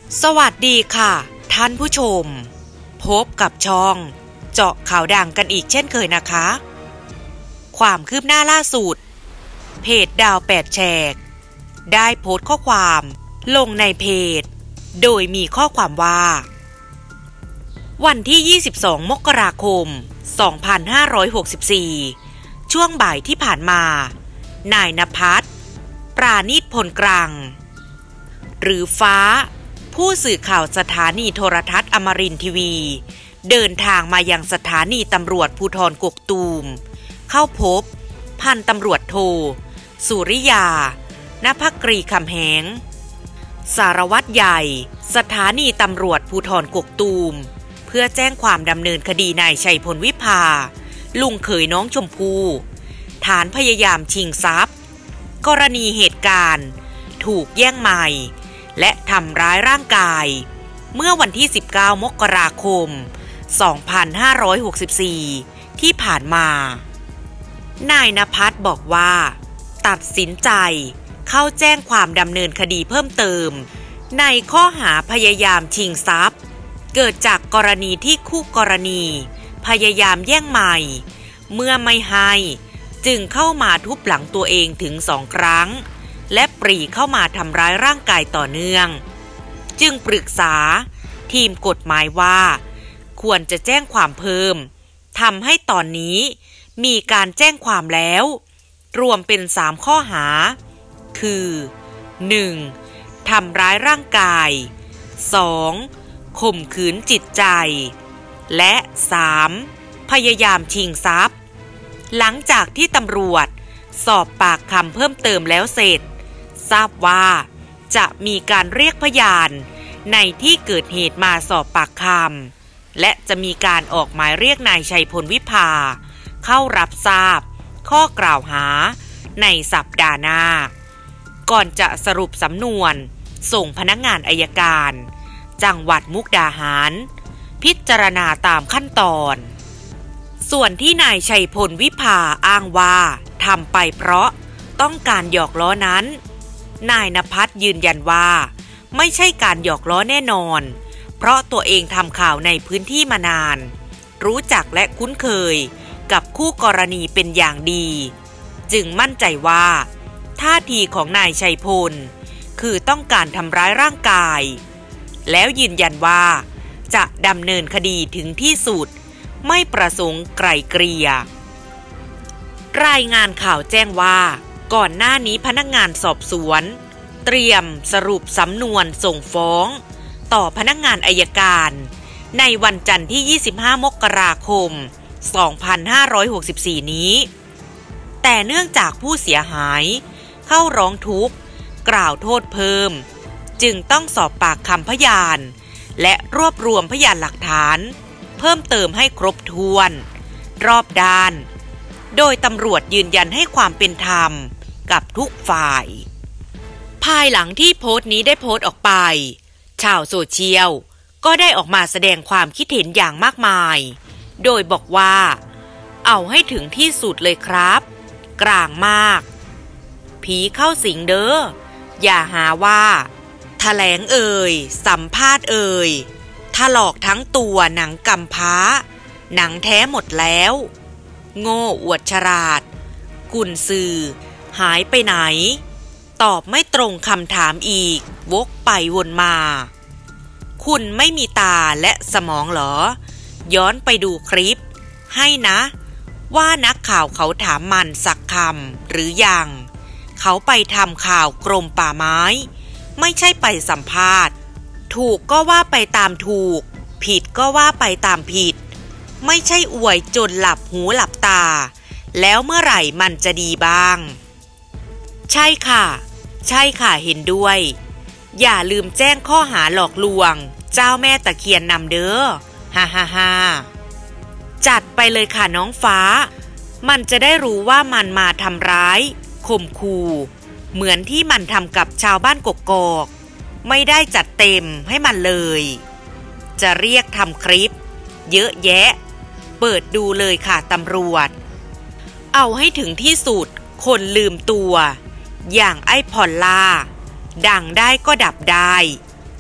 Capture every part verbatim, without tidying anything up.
สวัสดีค่ะท่านผู้ชมพบกับช่องเจาะข่าวดังกันอีกเช่นเคยนะคะความคืบหน้าล่าสุดเพจดาวแปดแฉกได้โพสต์ข้อความลงในเพจโดยมีข้อความว่าวันที่ยี่สิบสองมกราคมสองพันห้าร้อยหกสิบสี่ช่วงบ่ายที่ผ่านมานายณภัทร ปราณีตพลกรังหรือฟ้าผู้สื่อข่าวสถานีโทรทัศน์อมรินทร์ทีวีเดินทางมายังสถานีตำรวจภูธรกกตูมเข้าพบพันตำรวจโทสุริยา ณภักรีคำแหงสารวัตรใหญ่สถานีตำรวจภูธรกกตูมเพื่อแจ้งความดำเนินคดีนายชัยพลวิภาลุงเขยน้องชมพู่ฐานพยายามชิงทรัพย์กรณีเหตุการณ์ถูกแย่งไมค์และทำร้ายร่างกายเมื่อวันที่สิบเก้ามกราคมสองพันห้าร้อยหกสิบสี่ที่ผ่านมานายณภัทรบอกว่าตัดสินใจเข้าแจ้งความดำเนินคดีเพิ่มเติมในข้อหาพยายามชิงทรัพย์เกิดจากกรณีที่คู่กรณีพยายามแย่งไมค์เมื่อไม่ให้จึงเข้ามาทุบหลังตัวเองถึงสองครั้งและปรีเข้ามาทำร้ายร่างกายต่อเนื่องจึงปรึกษาทีมกฎหมายว่าควรจะแจ้งความเพิ่มทำให้ตอนนี้มีการแจ้งความแล้วรวมเป็นสามข้อหาคือ หนึ่ง ทำร้ายร่างกาย สอง ข่มขืนจิตใจและ สาม พยายามชิงทรัพย์หลังจากที่ตำรวจสอบปากคำเพิ่มเติมแล้วเสร็จทราบว่าจะมีการเรียกพยานในที่เกิดเหตุมาสอบปากคำและจะมีการออกหมายเรียกนายชัยพลวิภาเข้ารับทราบข้อกล่าวหาในสัปดาห์หน้าก่อนจะสรุปสำนวนส่งพนักงานอัยการจังหวัดมุกดาหารพิจารณาตามขั้นตอนส่วนที่นายชัยพลวิภาอ้างว่าทำไปเพราะต้องการหยอกล้อนั้นนายณภัทรยืนยันว่าไม่ใช่การหยอกล้อแน่นอนเพราะตัวเองทำข่าวในพื้นที่มานานรู้จักและคุ้นเคยกับคู่กรณีเป็นอย่างดีจึงมั่นใจว่าท่าทีของนายชัยพลคือต้องการทำร้ายร่างกายแล้วยืนยันว่าจะดำเนินคดีถึงที่สุดไม่ประสงค์ไกล่เกลี่ยรายงานข่าวแจ้งว่าก่อนหน้านี้พนักงานสอบสวนเตรียมสรุปสำนวนส่งฟ้องต่อพนักงานอัยการในวันจันทร์ที่ยี่สิบห้ามกราคมสองพันห้าร้อยหกสิบสี่นี้แต่เนื่องจากผู้เสียหายเข้าร้องทุกข์กล่าวโทษเพิ่มจึงต้องสอบปากคำพยานและรวบรวมพยานหลักฐานเพิ่มเติมให้ครบถ้วนรอบด้านโดยตำรวจยืนยันให้ความเป็นธรรมกับทุกฝ่ายภายหลังที่โพสต์นี้ได้โพสต์ออกไปชาวโซเชียลก็ได้ออกมาแสดงความคิดเห็นอย่างมากมายโดยบอกว่าเอาให้ถึงที่สุดเลยครับกลางมากผีเข้าสิงเด้ออย่าหาว่าแถลงเอ่ยสัมภาษณ์เอ่ยถลอกทั้งตัวหนังกำพร้าหนังแท้หมดแล้วโง่อวดฉลาดกุนซือหายไปไหนตอบไม่ตรงคำถามอีกวกไปวนมาคุณไม่มีตาและสมองเหรอย้อนไปดูคลิปให้นะว่านักข่าวเขาถามมันสักคำหรือยังเขาไปทำข่าวกรมป่าไม้ไม่ใช่ไปสัมภาษณ์ถูกก็ว่าไปตามถูกผิดก็ว่าไปตามผิดไม่ใช่อวยจนหลับหูหลับตาแล้วเมื่อไหร่มันจะดีบ้างใช่ค่ะใช่ค่ะเห็นด้วยอย่าลืมแจ้งข้อหาหลอกลวงเจ้าแม่ตะเคียนนำเด้อฮ่าฮ่าฮ่าจัดไปเลยค่ะน้องฟ้ามันจะได้รู้ว่ามันมาทำร้ายข่มขู่เหมือนที่มันทำกับชาวบ้านกกอกไม่ได้จัดเต็มให้มันเลยจะเรียกทำคลิปเยอะแยะเปิดดูเลยค่ะตำรวจเอาให้ถึงที่สุดคนลืมตัวอย่างไอ้พอลล่าดังได้ก็ดับได้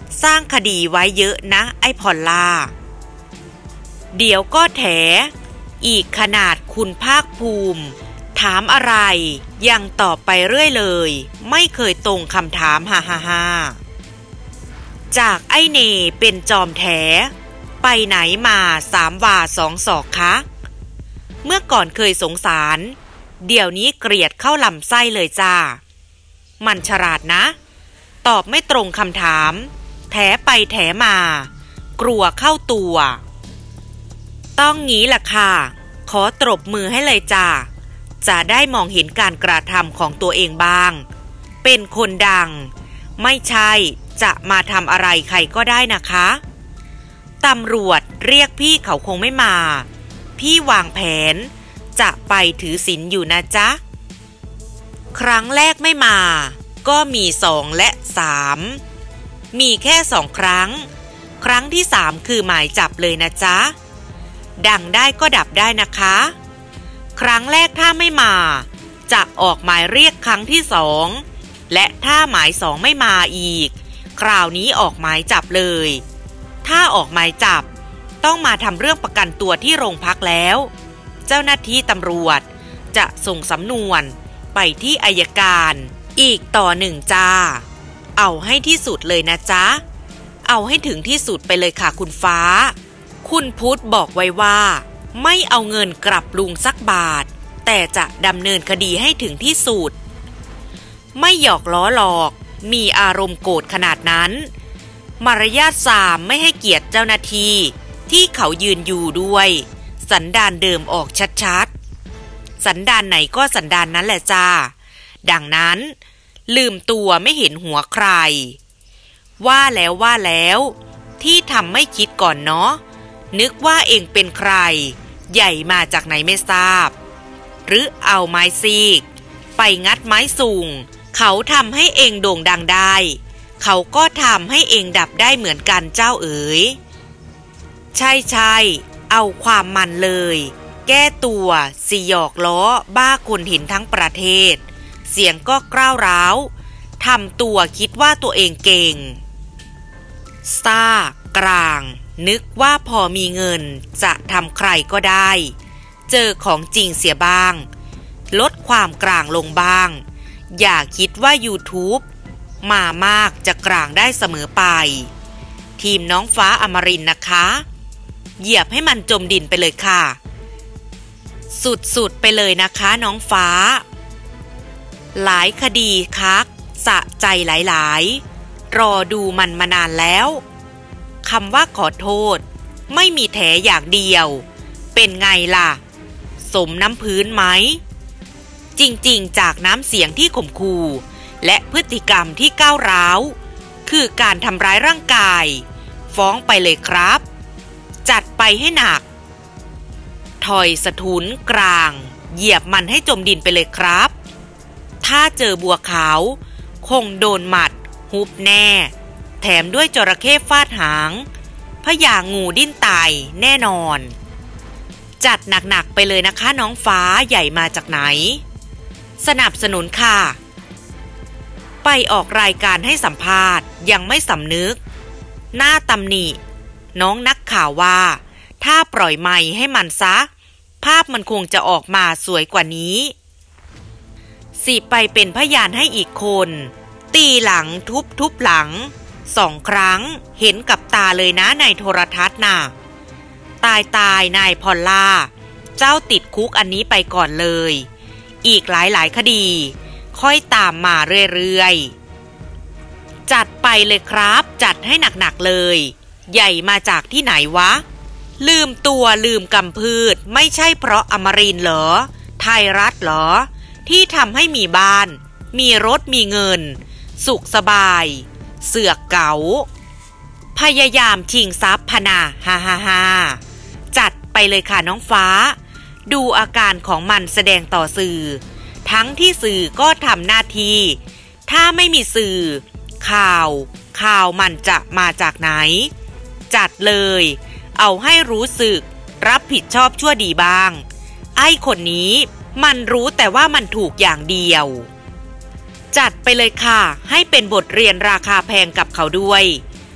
สร้างคดีไว้เยอะนะไอ้พอลล่าเดี๋ยวก็แถอีกขนาดคุณภาคภูมิถามอะไรยังตอบไปเรื่อยเลยไม่เคยตรงคำถามฮ่าฮ่าฮ่าจากไอ้เนเป็นจอมแถไปไหนมาสามวาสองศอกคะเมื่อก่อนเคยสงสารเดี๋ยวนี้เกลียดเข้าลำไส้เลยจ้ามันฉลาดนะตอบไม่ตรงคำถามแถไปแถมากลัวเข้าตัวต้องงี้ล่ะค่ะขอตบมือให้เลยจ้าจะได้มองเห็นการกระทำของตัวเองบ้างเป็นคนดังไม่ใช่จะมาทำอะไรใครก็ได้นะคะตำรวจเรียกพี่เขาคงไม่มาพี่วางแผนจะไปถือศีลอยู่นะจ๊ะครั้งแรกไม่มาก็มีสองและสามมีแค่สองครั้งครั้งที่สามคือหมายจับเลยนะจ๊ะดังได้ก็ดับได้นะคะครั้งแรกถ้าไม่มาจะออกหมายเรียกครั้งที่สองและถ้าหมายสองไม่มาอีกคราวนี้ออกหมายจับเลยถ้าออกหมายจับต้องมาทำเรื่องประกันตัวที่โรงพักแล้วเจ้าหน้าที่ตำรวจจะส่งสำนวนไปที่อัยการอีกต่อหนึ่งจ้าเอาให้ที่สุดเลยนะจ๊ะเอาให้ถึงที่สุดไปเลยค่ะคุณฟ้าคุณพุทธบอกไว้ว่าไม่เอาเงินกลับลุงสักบาทแต่จะดำเนินคดีให้ถึงที่สุดไม่หยอกล้อหลอกมีอารมณ์โกรธขนาดนั้นมารยาทสามไม่ให้เกียรติเจ้าหน้าที่ที่เขายืนอยู่ด้วยสันดานเดิมออกชัดๆสันดานไหนก็สันดานนั้นแหละจ้าดังนั้นลืมตัวไม่เห็นหัวใครว่าแล้วว่าแล้วที่ทำไม่คิดก่อนเนาะนึกว่าเองเป็นใครใหญ่มาจากไหนไม่ทราบหรือเอาไม้ซีกไปงัดไม้สูงเขาทำให้เองโด่งดังได้เขาก็ทำให้เองดับได้เหมือนกันเจ้าเอ๋ยใช่ใช่เอาความมันเลยแก้ตัวสิหยอกล้อบ้าคนเห็นทั้งประเทศเสียงก็กร้าวร้าวทำตัวคิดว่าตัวเองเก่งซ่ากลางนึกว่าพอมีเงินจะทำใครก็ได้เจอของจริงเสียบ้างลดความกลางลงบ้างอย่าคิดว่า YouTube มามากจะกลางได้เสมอไปทีมน้องฟ้าอมรินทร์นะคะเหยียบให้มันจมดินไปเลยค่ะสุดๆไปเลยนะคะน้องฟ้าหลายคดีคักสะใจหลายๆรอดูมันมานานแล้วคำว่าขอโทษไม่มีแถอย่างเดียวเป็นไงล่ะสมน้ำพื้นไหมจริงๆจากน้ำเสียงที่ข่มขู่และพฤติกรรมที่ก้าวร้าวคือการทำร้ายร่างกายฟ้องไปเลยครับจัดไปให้หนักถอยสะทุนกลางเหยียบมันให้จมดินไปเลยครับถ้าเจอบัวขาวคงโดนหมัดฮุบแน่แถมด้วยจระเข้ฟาดหางพญางูดิ้นตายแน่นอนจัดหนักๆไปเลยนะคะน้องฟ้าใหญ่มาจากไหนสนับสนุนค่ะไปออกรายการให้สัมภาษณ์ยังไม่สำนึกหน้าตำหนิน้องนักข่าวว่าถ้าปล่อยไมค์ให้มันซะภาพมันคงจะออกมาสวยกว่านี้สิไปเป็นพยานให้อีกคนตีหลังทุบทุบหลังสองครั้งเห็นกับตาเลยนะในโทรทัศน์น่ะตายตายนายพอลล่าเจ้าติดคุกอันนี้ไปก่อนเลยอีกหลายหลายคดีค่อยตามมาเรื่อยๆจัดไปเลยครับจัดให้หนักๆเลยใหญ่มาจากที่ไหนวะลืมตัวลืมกำพืชไม่ใช่เพราะอมรินทร์เหรอไทยรัฐเหรอที่ทำให้มีบ้านมีรถมีเงินสุขสบายเสือกเก๋าพยายามชิงทรัพย์พนาฮ่าฮ่าฮ่าจัดไปเลยค่ะน้องฟ้าดูอาการของมันแสดงต่อสื่อทั้งที่สื่อก็ทำหน้าที่ถ้าไม่มีสื่อข่าวข่าวมันจะมาจากไหนจัดเลยเอาให้รู้สึกรับผิดชอบชั่วดีบ้างไอ้คนนี้มันรู้แต่ว่ามันถูกอย่างเดียวจัดไปเลยค่ะให้เป็นบทเรียนราคาแพงกับเขาด้วย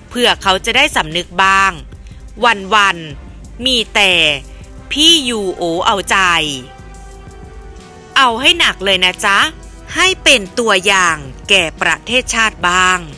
เพื่อเขาจะได้สำนึกบ้างวันๆมีแต่พี่ยูโอเอาใจเอาให้หนักเลยนะจ๊ะให้เป็นตัวอย่างแก่ประเทศชาติบ้าง